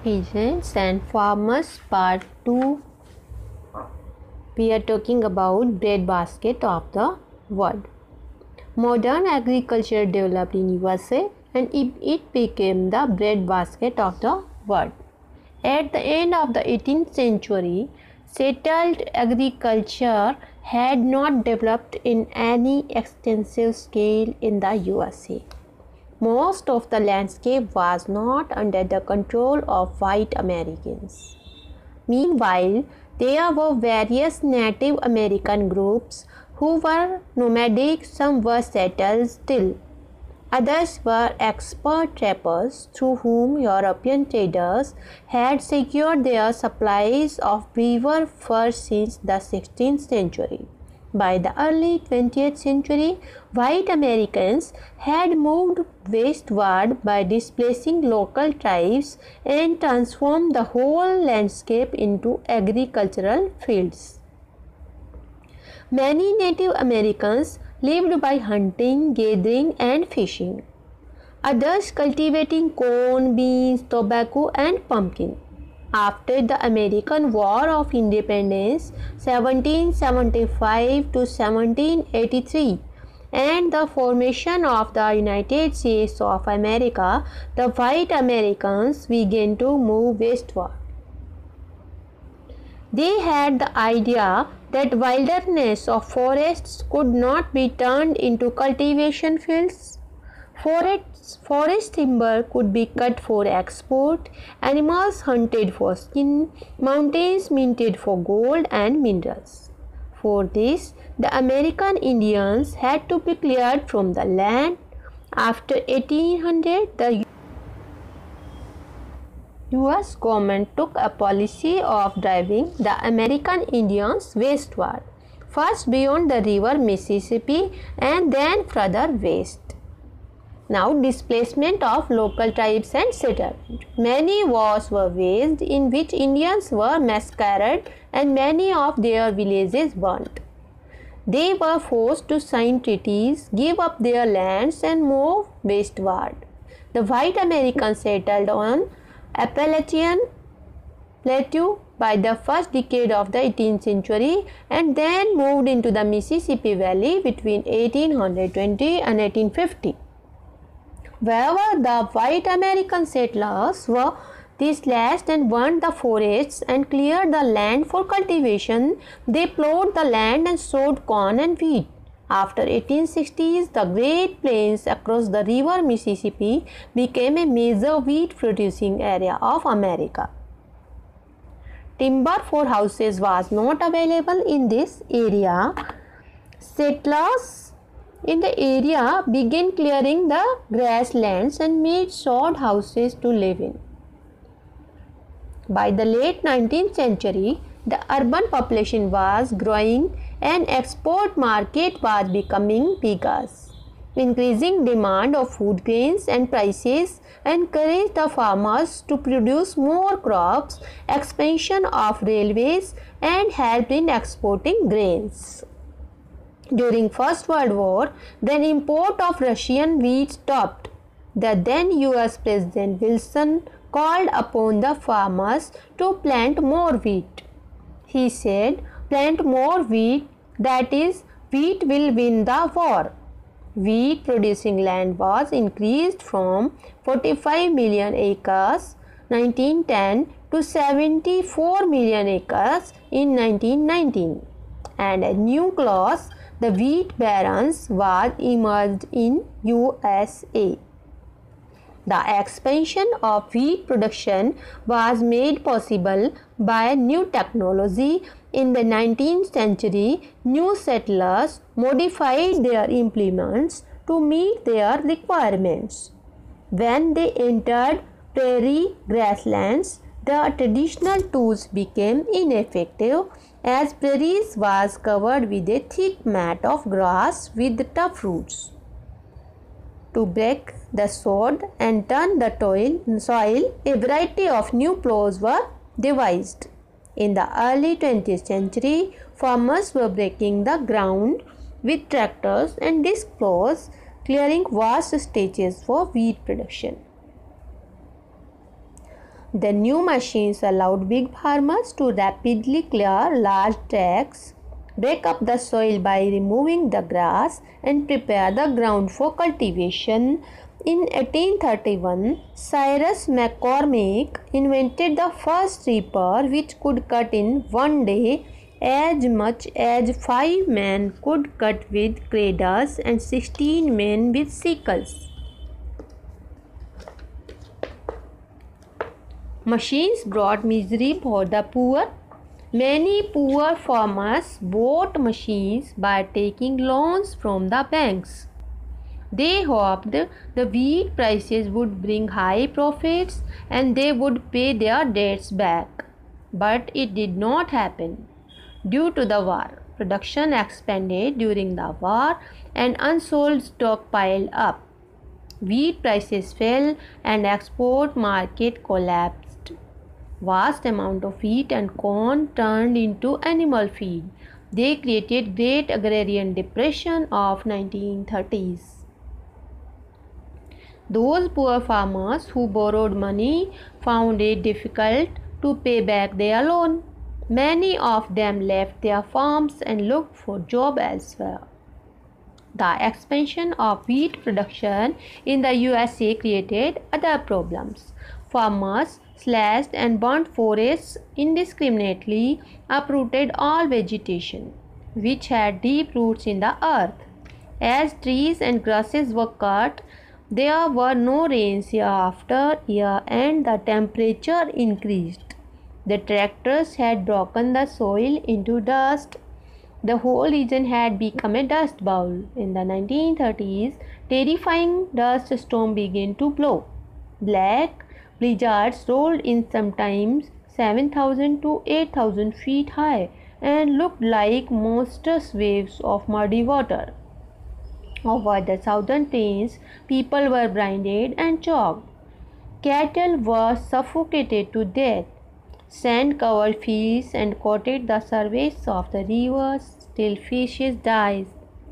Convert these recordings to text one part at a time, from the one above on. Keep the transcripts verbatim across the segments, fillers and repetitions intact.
Peasants and Farmers Part two. We are talking about breadbasket of the world. Modern agriculture developed in U S A and it became the breadbasket of the world. At the end of the eighteenth century, settled agriculture had not developed in any extensive scale in the U S A. Most of the landscape was not under the control of white Americans. Meanwhile, there were various Native American groups who were nomadic. Some were settled still. Others were expert trappers through whom European traders had secured their supplies of beaver fur since the sixteenth century. By the early twentieth century, white Americans had moved westward by displacing local tribes and transformed the whole landscape into agricultural fields. Many Native Americans lived by hunting, gathering, and fishing. Others cultivating corn, beans, tobacco, and pumpkin. After the American War of Independence seventeen seventy-five to seventeen eighty-three and the formation of the United States of America, the white Americans began to move westward. They had the idea that wilderness of forests could not be turned into cultivation fields. Forests, forest timber could be cut for export, animals hunted for skin, mountains minted for gold and minerals. For this, the American Indians had to be cleared from the land. After eighteen hundred, the U S government took a policy of driving the American Indians westward, first beyond the river Mississippi and then further west. Now, displacement of local tribes and settlement. Many wars were waged in which Indians were massacred and many of their villages burnt. They were forced to sign treaties, give up their lands and move westward. The white Americans settled on Appalachian Plateau by the first decade of the eighteenth century and then moved into the Mississippi Valley between eighteen twenty and eighteen fifty. Wherever the white American settlers were displaced and burned the forests and cleared the land for cultivation, they plowed the land and sowed corn and wheat. After eighteen sixties, the Great Plains across the river Mississippi became a major wheat producing area of America. Timber for houses was not available in this area. Settlers in the area began clearing the grasslands and made sod houses to live in. By the late nineteenth century, the urban population was growing and export market was becoming bigger. Increasing demand of food grains and prices encouraged the farmers to produce more crops, expansion of railways and helped in exporting grains. During First World War, then import of Russian wheat stopped. The then U S President Wilson called upon the farmers to plant more wheat. He said, "Plant more wheat, that is, wheat will win the war." Wheat producing land was increased from forty-five million acres nineteen ten to seventy-four million acres in nineteen nineteen, and a new class, the wheat barons, was emerged in U S A. The expansion of wheat production was made possible by new technology. In the nineteenth century, new settlers modified their implements to meet their requirements. When they entered prairie grasslands, the traditional tools became ineffective as prairies was covered with a thick mat of grass with tough roots. To break the sod and turn the soil, a variety of new plows were devised. In the early twentieth century, farmers were breaking the ground with tractors and disc plows, clearing vast stretches for wheat production. The new machines allowed big farmers to rapidly clear large tracts, break up the soil by removing the grass, and prepare the ground for cultivation. In eighteen thirty-one, Cyrus McCormick invented the first reaper, which could cut in one day as much as five men could cut with cradles and sixteen men with sickles. Machines brought misery for the poor. Many poor farmers bought machines by taking loans from the banks. They hoped the wheat prices would bring high profits and they would pay their debts back. But it did not happen. Due to the war, production expanded during the war and unsold stock piled up. Wheat prices fell and export market collapsed. Vast amount of wheat and corn turned into animal feed. They created Great Agrarian Depression of nineteen thirties. Those poor farmers who borrowed money found it difficult to pay back their loan. Many of them left their farms and looked for jobs elsewhere. The expansion of wheat production in the U S A created other problems. Farmers slashed and burnt forests indiscriminately, uprooted all vegetation, which had deep roots in the earth. As trees and grasses were cut, there were no rains year after year and the temperature increased. The tractors had broken the soil into dust. The whole region had become a dust bowl. In the nineteen thirties, terrifying dust storms began to blow. Black blizzards rolled in sometimes seven thousand to eight thousand feet high and looked like monstrous waves of muddy water. Over the southern plains, people were blinded and choked. Cattle were suffocated to death. Sand covered fields and coated the surface of the rivers till fishes died.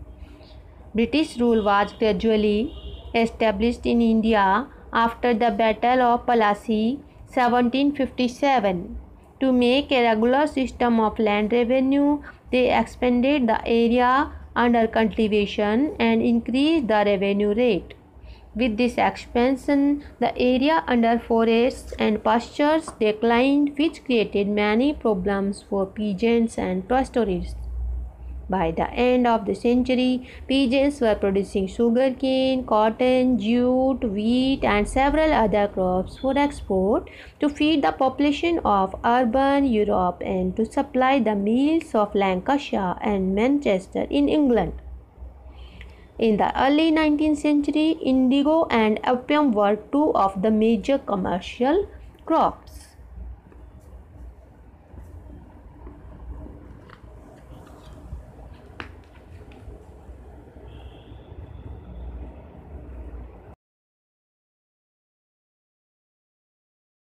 British rule was gradually established in India after the Battle of Plassey, seventeen fifty-seven. To make a regular system of land revenue, they expanded the area under cultivation and increased the revenue rate. With this expansion, the area under forests and pastures declined, which created many problems for peasants and pastoralists. By the end of the century, peasants were producing sugarcane, cotton, jute, wheat, and several other crops for export to feed the population of urban Europe and to supply the mills of Lancashire and Manchester in England. In the early nineteenth century, indigo and opium were two of the major commercial crops.